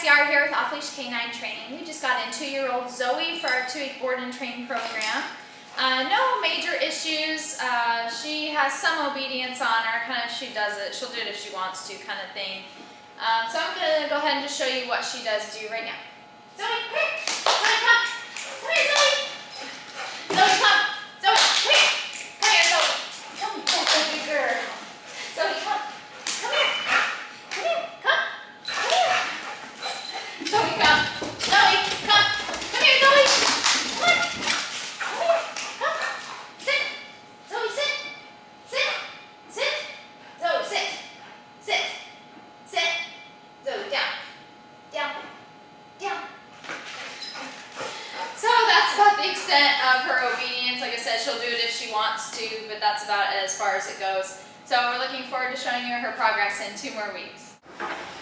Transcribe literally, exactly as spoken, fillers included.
Yard here with Off-Leash Canine Training. We just got in two-year-old Zoe for our two-week board and train program. Uh, no major issues. Uh, she has some obedience on her, kind of she does it, she'll do it if she wants to kind of thing. Um, so I'm going to go ahead and just show you what she does do right now. Zoe, come here. Zoe, come. Come here, Zoe. Zoe, come. Zoe, come here. Come here, Zoe. Come here, baby girl. Zoe, come. Come here. Come here. Come. Come here. Zoe, come. Zoe, come. Come here, Zoe. Come on. Come here. Come. Sit. Zoe, sit. Sit. Sit. Zoe, sit. Sit. Sit. Zoe, down. Down. Down. So that's about the extent of her obedience. Like I said, she'll do it if she wants to, but that's about as far as it goes. So we're looking forward to showing you her progress in two more weeks.